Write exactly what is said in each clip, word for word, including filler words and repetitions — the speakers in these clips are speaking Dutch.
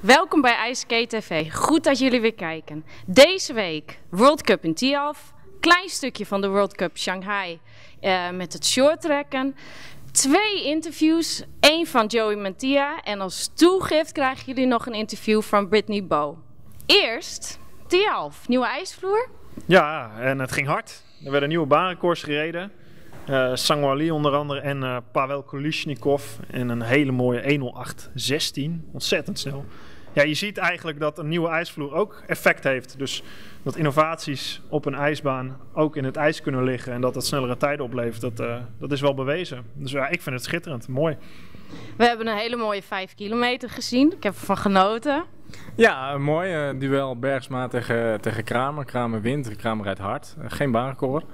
Welkom bij IJsskate T V. Goed dat jullie weer kijken. Deze week World Cup in Tialf. Klein stukje van de World Cup Shanghai uh, met het shorttrekken. Twee interviews. Eén van Joey Mantia. En als toegift krijgen jullie nog een interview van Brittany Bowe. Eerst Tialf. Nieuwe ijsvloer. Ja, en het ging hard. Er werden nieuwe baanrecords gereden. Uh, Sangwa Lee onder andere en uh, Pavel Kolesnikov in een hele mooie één nul acht zestien. Ontzettend snel. Ja, je ziet eigenlijk dat een nieuwe ijsvloer ook effect heeft. Dus dat innovaties op een ijsbaan ook in het ijs kunnen liggen en dat dat snellere tijden oplevert, dat, uh, dat is wel bewezen. Dus ja, ik vind het schitterend, mooi. We hebben een hele mooie vijf kilometer gezien. Ik heb ervan genoten. Ja, een mooi uh, duel Bergsma tegen, tegen Kramer. Kramer wint, Kramer rijdt hard. Uh, geen baanrecord.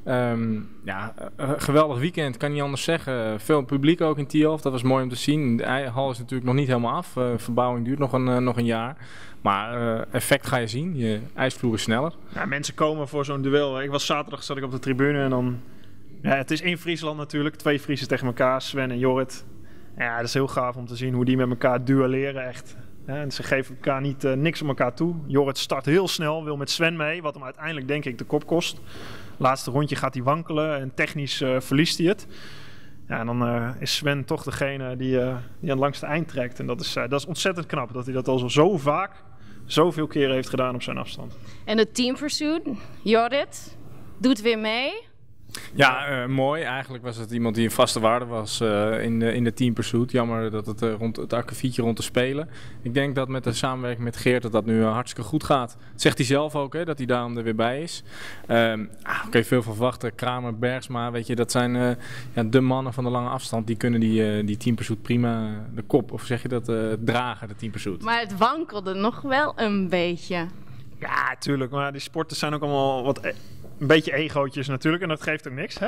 Um, ja, uh, geweldig weekend, kan niet anders zeggen. Veel publiek ook in Tialf, dat was mooi om te zien. De hal is natuurlijk nog niet helemaal af. Uh, verbouwing duurt nog een, uh, nog een jaar. Maar uh, effect ga je zien, je ijsvloer is sneller. Ja, mensen komen voor zo'n duel. Ik was zaterdag zat ik op de tribune en dan... Ja, het is één Friesland natuurlijk, twee Friesen tegen elkaar, Sven en Jorrit. Ja, dat is heel gaaf om te zien hoe die met elkaar duelleren echt. Ja, en ze geven elkaar niet uh, niks om elkaar toe. Jorrit start heel snel, wil met Sven mee, wat hem uiteindelijk denk ik de kop kost. Laatste rondje gaat hij wankelen en technisch uh, verliest hij het. Ja, en dan uh, is Sven toch degene die, uh, die aan het langste eind trekt. En dat is, uh, dat is ontzettend knap, dat hij dat al zo, zo vaak, zoveel keren heeft gedaan op zijn afstand. En de team pursuit, Jorrit, doet weer mee. Ja, uh, mooi. Eigenlijk was het iemand die een vaste waarde was uh, in, de, in de team pursuit. Jammer dat het uh, rond het akkefietje rond te spelen. Ik denk dat met de samenwerking met Geert dat dat nu uh, hartstikke goed gaat. Dat zegt hij zelf ook, hè, dat hij daarom er weer bij is. Um, ah, Oké, veel van verwachten. Kramer, Bergsma, weet je, dat zijn uh, ja, de mannen van de lange afstand. Die kunnen die, uh, die team pursuit prima uh, de kop, of zeg je dat, uh, dragen, de team pursuit. Maar het wankelde nog wel een beetje. Ja, tuurlijk. Maar die sporten zijn ook allemaal wat... E- Een beetje egootjes natuurlijk en dat geeft ook niks, hè?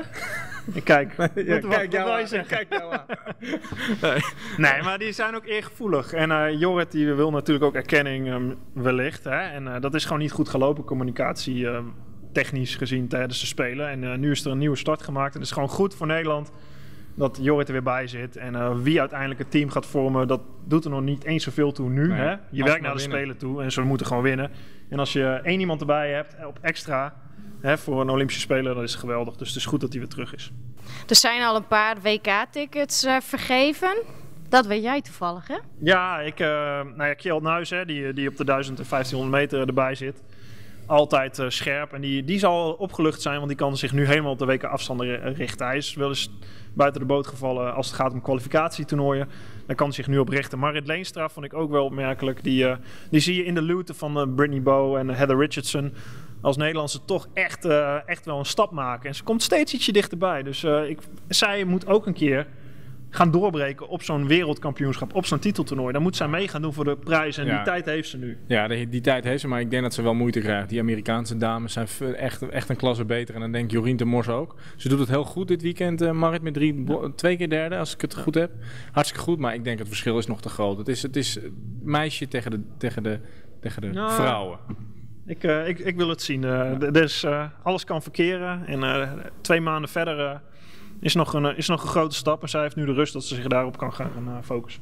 Kijk, wat, ja, wat, kijk jou wat aan, zeggen? kijk jou aan. nee. nee, maar die zijn ook eergevoelig. En uh, Jorrit die wil natuurlijk ook erkenning um, wellicht. Hè? En uh, dat is gewoon niet goed gelopen, communicatie uh, technisch gezien tijdens de Spelen. En uh, nu is er een nieuwe start gemaakt. En het is gewoon goed voor Nederland dat Jorrit er weer bij zit. En uh, wie uiteindelijk het team gaat vormen, dat doet er nog niet eens zoveel toe nu. Nee, hè? Je werkt naar de winnen. Spelen toe en ze moeten gewoon winnen. En als je één iemand erbij hebt op extra... He, voor een Olympische Speler, dat is geweldig. Dus het is goed dat hij weer terug is. Er zijn al een paar W K-tickets uh, vergeven. Dat weet jij toevallig, hè? Ja, ik, uh, nou ja, Kjeld Nuis, hè, die, die op de duizend en vijftienhonderd meter erbij zit. Altijd uh, scherp. En die, die zal opgelucht zijn, want die kan zich nu helemaal op de W K-afstanden richten. Hij is wel eens buiten de boot gevallen als het gaat om kwalificatietoernooien. Daar kan hij zich nu op richten. Marit Leenstra vond ik ook wel opmerkelijk. Die, uh, die zie je in de luwte van uh, Brittany Bowe en uh, Heather Richardson. Als Nederlandse toch echt, uh, echt wel een stap maken. En ze komt steeds ietsje dichterbij. Dus uh, ik, zij moet ook een keer gaan doorbreken op zo'n wereldkampioenschap, op zo'n titeltoernooi. Dan moet zij mee gaan doen voor de prijs. En ja. die tijd heeft ze nu. Ja, die, die tijd heeft ze, maar ik denk dat ze wel moeite krijgt. Die Amerikaanse dames zijn echt, echt een klasse beter. En dan denk ik Jorien de Mors ook. Ze doet het heel goed dit weekend, uh, Marit, met drie, ja. twee keer derde, als ik het goed heb. Hartstikke goed, maar ik denk het verschil is nog te groot. Het is, het is meisje tegen de, tegen de, tegen de nou. vrouwen. Ik, uh, ik, ik wil het zien. Uh, ja. d- dus uh, alles kan verkeren. En uh, twee maanden verder uh, is, nog een, uh, is nog een grote stap. En zij heeft nu de rust dat ze zich daarop kan gaan uh, focussen.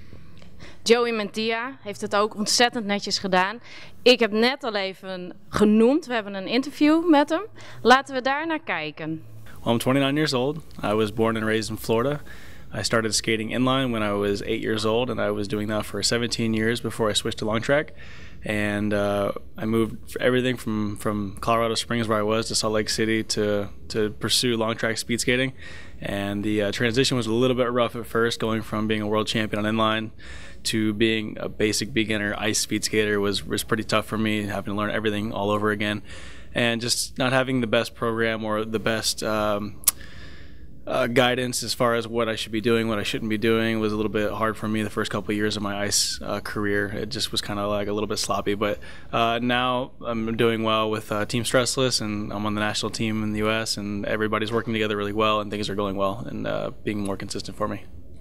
Joey Mantia heeft het ook ontzettend netjes gedaan. Ik heb net al even genoemd. We hebben een interview met hem. Laten we daar naar kijken. Well, I'm twenty-nine years old. I was born and raised in Florida. I started skating inline when I was eight years old, and I was doing that for seventeen years before I switched to long track. And uh, I moved everything from, from Colorado Springs, where I was, to Salt Lake City to to pursue long track speed skating. And the uh, transition was a little bit rough at first, going from being a world champion on inline to being a basic beginner ice speed skater was was pretty tough for me, having to learn everything all over again, and just not having the best program or the best um, Uh, guidance as far as what I should be doing, what I shouldn't be doing was a little bit hard for me the first couple of years of my ice uh, career. It just was kind of like a little bit sloppy, but uh, now I'm doing well with uh, Team Stressless, and I'm on the national team in the U S, and everybody's working together really well, and things are going well and uh, being more consistent for me.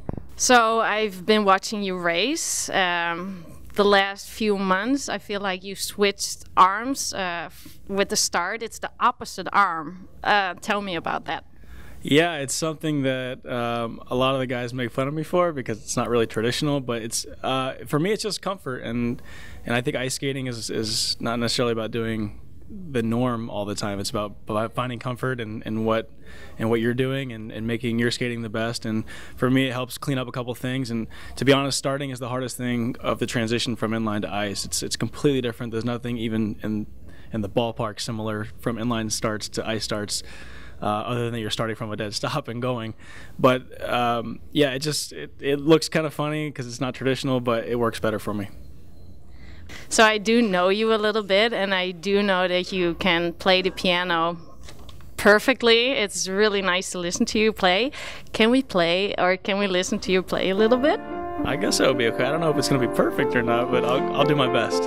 So I've been watching you race. Um, the last few months, I feel like you switched arms uh, f- with the start. It's the opposite arm. Uh, tell me about that. Yeah, it's something that um, a lot of the guys make fun of me for because it's not really traditional. But it's uh, for me, it's just comfort, and and I think ice skating is is not necessarily about doing the norm all the time. It's about, about finding comfort in, in what and what you're doing and, and making your skating the best. And for me, it helps clean up a couple things. And to be honest, starting is the hardest thing of the transition from inline to ice. It's it's completely different. There's nothing even in in the ballpark similar from inline starts to ice starts. Uh, other than you're starting from a dead stop and going, but um, yeah, it just it, it looks kind of funny because it's not traditional, but it works better for me. So I do know you a little bit, and I do know that you can play the piano perfectly. It's really nice to listen to you play. Can we play, or can we listen to you play a little bit? I guess that would be okay. I don't know if it's going to be perfect or not, but I'll, I'll do my best.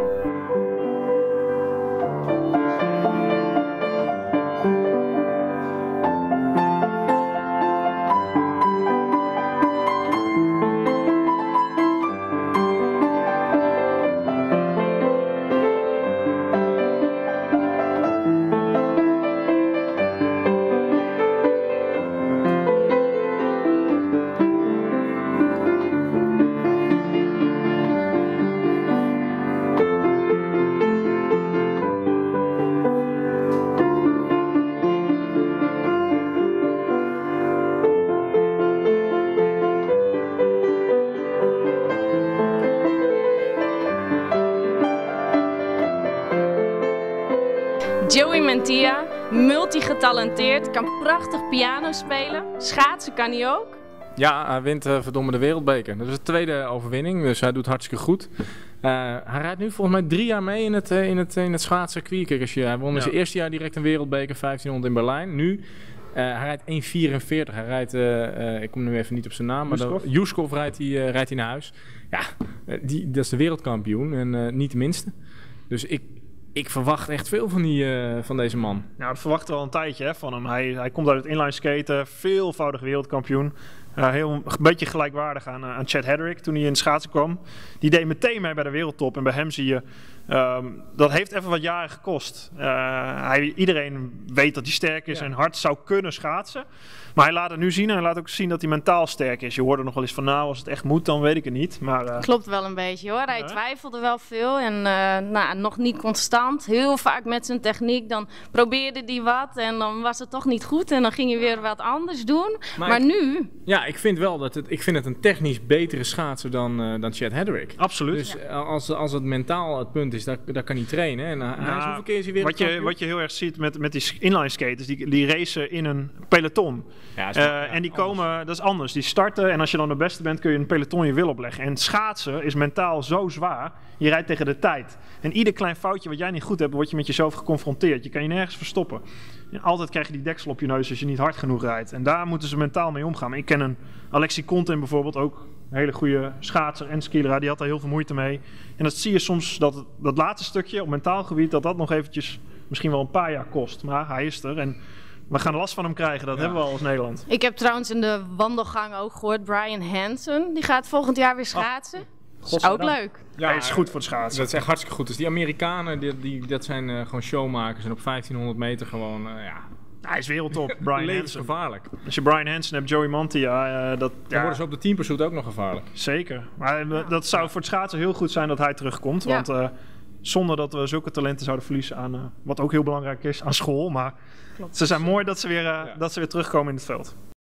Joey Mantilla, multigetalenteerd, kan prachtig piano spelen. Schaatsen kan hij ook. Ja, hij wint uh, verdomme de wereldbeker. Dat is de tweede overwinning, dus hij doet hartstikke goed. Uh, hij rijdt nu volgens mij drie jaar mee in het, uh, in het, in het schaatscircuit. Kijk, als je, hij won in ja. zijn eerste jaar direct een wereldbeker, vijftienhonderd in Berlijn. Nu, uh, hij rijdt één vierenveertig. Hij rijdt, uh, uh, ik kom nu even niet op zijn naam, maar Juskov rijdt hij uh, rijdt hij naar huis. Ja, uh, die, dat is de wereldkampioen en uh, niet de minste. Dus ik... Ik verwacht echt veel van, die, uh, van deze man. Nou, dat verwachten we al een tijdje hè, van hem. Hij, hij komt uit het inline skaten, veelvoudig wereldkampioen. Uh, heel, een beetje gelijkwaardig aan, uh, aan Chad Hedrick toen hij in het schaatsen kwam. Die deed meteen mee bij de wereldtop. En bij hem zie je, um, dat heeft even wat jaren gekost. Uh, hij, iedereen weet dat hij sterk is ja. en hard zou kunnen schaatsen. Maar hij laat het nu zien en hij laat ook zien dat hij mentaal sterk is. Je hoorde nog wel eens van nou, als het echt moet, dan weet ik het niet. Maar, uh, klopt wel een beetje hoor. Hij ja. twijfelde wel veel en uh, nou, nog niet constant. Heel vaak met zijn techniek. Dan probeerde hij wat en dan was het toch niet goed. En dan ging hij weer wat anders doen. Maar, maar ik, nu... Ja, ik vind wel dat het, ik vind het een technisch betere schaatser dan, uh, dan Chad Hedrick. Absoluut. Dus ja. als, als het mentaal het punt is, daar, daar kan hij trainen. En uh, hij is hoeveel keer is hij weer wat je, wat je heel erg ziet met, met die inline skaters, die, die racen in een peloton. Ja, uh, ja, en die komen, anders. Dat is anders. Die starten en als je dan de beste bent kun je een peloton je wil opleggen. En schaatsen is mentaal zo zwaar. Je rijdt tegen de tijd. En ieder klein foutje wat jij niet goed hebt, word je met jezelf geconfronteerd. Je kan je nergens verstoppen. En altijd krijg je die deksel op je neus als je niet hard genoeg rijdt. En daar moeten ze mentaal mee omgaan. Maar ik ken een Alexi Kontin bijvoorbeeld ook. Een hele goede schaatser en skileraar. Die had daar heel veel moeite mee. En dat zie je soms, dat, dat laatste stukje op mentaal gebied, dat dat nog eventjes misschien wel een paar jaar kost. Maar hij is er en we gaan last van hem krijgen. Dat ja. hebben we al als Nederland. Ik heb trouwens in de wandelgang ook gehoord, Brian Hansen. Die gaat volgend jaar weer schaatsen. Oh. Dat is ook leuk. Ja, hij is goed voor het schaatsen. Dat is echt hartstikke goed. Dus die Amerikanen, die, die, dat zijn uh, gewoon showmakers. En op vijftienhonderd meter gewoon, uh, ja... Hij is wereldtop, Brian Hansen. Gevaarlijk. Als je Brian Hansen hebt, Joey Mantilla, uh, dat... Dan ja. worden ze op de team pursuit ook nog gevaarlijk. Zeker. Maar uh, dat zou voor het schaatsen heel goed zijn dat hij terugkomt. Ja. Want uh, zonder dat we zulke talenten zouden verliezen aan... Uh, wat ook heel belangrijk is, aan school. Maar Klopt. ze zijn mooi dat ze, weer, uh, ja. dat ze weer terugkomen in het veld.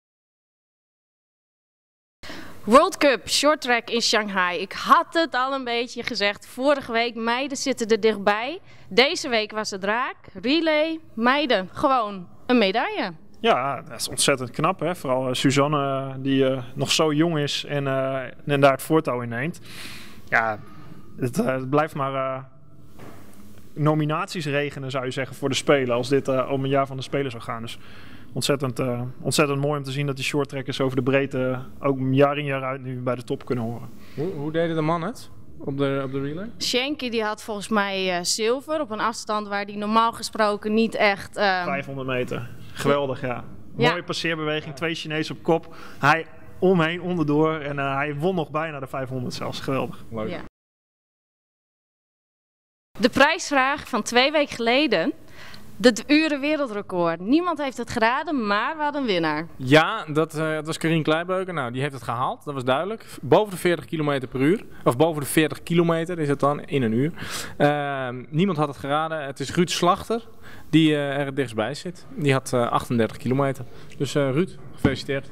World Cup Short Track in Shanghai. Ik had het al een beetje gezegd. Vorige week, meiden zitten er dichtbij. Deze week was het raak. Relay, meiden, gewoon een medaille. Ja, dat is ontzettend knap. Hè? Vooral uh, Suzanne, die uh, nog zo jong is en, uh, en daar het voortouw in neemt. Ja, het, uh, het blijft maar uh, nominaties regenen, zou je zeggen, voor de Spelen. Als dit uh, om een jaar van de Spelen zou gaan. Dus ontzettend, uh, ontzettend mooi om te zien dat die shorttrackers over de breedte ook jaar in jaar uit nu bij de top kunnen horen. Hoe, hoe deden de mannen het op de, op de relay? Schenke die had volgens mij uh, zilver op een afstand waar die normaal gesproken niet echt... Uh... vijfhonderd meter. Geweldig, ja. ja. Mooie passeerbeweging, twee Chinezen op kop. Hij omheen, onderdoor en uh, hij won nog bijna de vijfhonderd zelfs. Geweldig. Leuk. Ja. De prijsvraag van twee weken geleden Het uren wereldrecord. Niemand heeft het geraden, maar we hadden een winnaar. Ja, dat, uh, dat was Karien Kleibeuken. Nou, die heeft het gehaald, dat was duidelijk. Boven de veertig kilometer per uur. Of boven de veertig kilometer is het dan, in een uur. Uh, niemand had het geraden. Het is Ruud Slachter die uh, er het dichtstbij zit. Die had uh, achtendertig kilometer. Dus uh, Ruud, gefeliciteerd.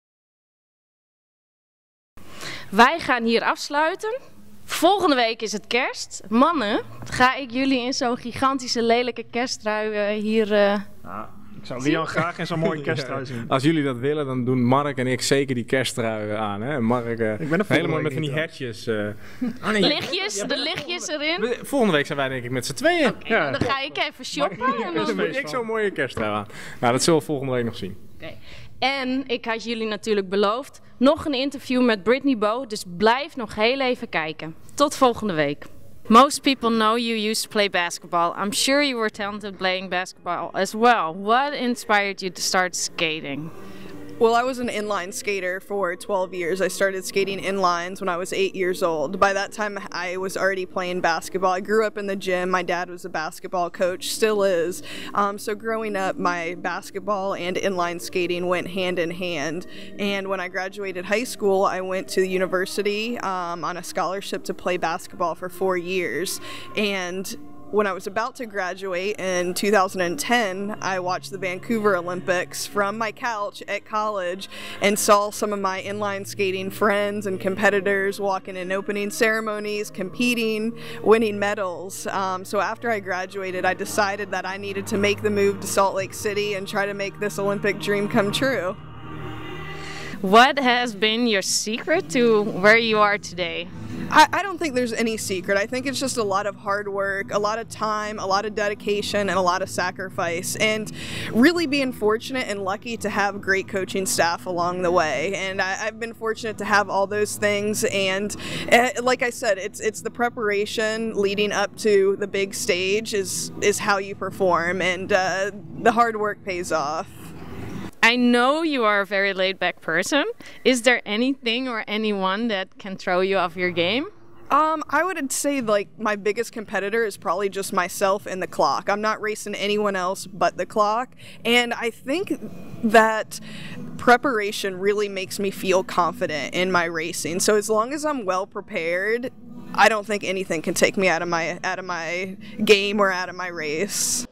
Wij gaan hier afsluiten. Volgende week is het kerst. Mannen, ga ik jullie in zo'n gigantische lelijke kersttrui uh, hier... Uh... Nou, ik zou Rian graag in zo'n mooie kersttrui zien. Als jullie dat willen, dan doen Mark en ik zeker die kersttrui aan. Hè? Mark, uh, ik ben er helemaal met van die hertjes. Uh... Oh, nee, lichtjes, ja, de lichtjes erin. Volgende week zijn wij denk ik met z'n tweeën. Okay, ja. Dan ga ik even shoppen. Maar, en dan doe ik zo'n mooie kersttrui aan. Nou, dat zullen we volgende week nog zien. Okay. En ik had jullie natuurlijk beloofd nog een interview met Brittany Bowe, dus blijf nog heel even kijken. Tot volgende week. Most people know you used to play basketball. I'm sure you were talented playing basketball as well. What inspired you to start skating? Well, I was an inline skater for twelve years. I started skating inlines when I was eight years old. By that time, I was already playing basketball. I grew up in the gym. My dad was a basketball coach, still is. Um, so growing up, my basketball and inline skating went hand in hand. And when I graduated high school, I went to the university um, on a scholarship to play basketball for four years. And when I was about to graduate in two thousand ten, I watched the Vancouver Olympics from my couch at college and saw some of my inline skating friends and competitors walking in opening ceremonies, competing, winning medals. Um, so after I graduated, I decided that I needed to make the move to Salt Lake City and try to make this Olympic dream come true. What has been your secret to where you are today? I, I don't think there's any secret. I think it's just a lot of hard work, a lot of time, a lot of dedication, and a lot of sacrifice, and really being fortunate and lucky to have great coaching staff along the way. And I, I've been fortunate to have all those things, and uh, like I said, it's it's the preparation leading up to the big stage is, is how you perform, and uh, the hard work pays off. I know you are a very laid-back person. Is there anything or anyone that can throw you off your game? Um, I would say like my biggest competitor is probably just myself and the clock. I'm not racing anyone else but the clock. And I think that preparation really makes me feel confident in my racing. So as long as I'm well prepared, I don't think anything can take me out of my out of my game or out of my race.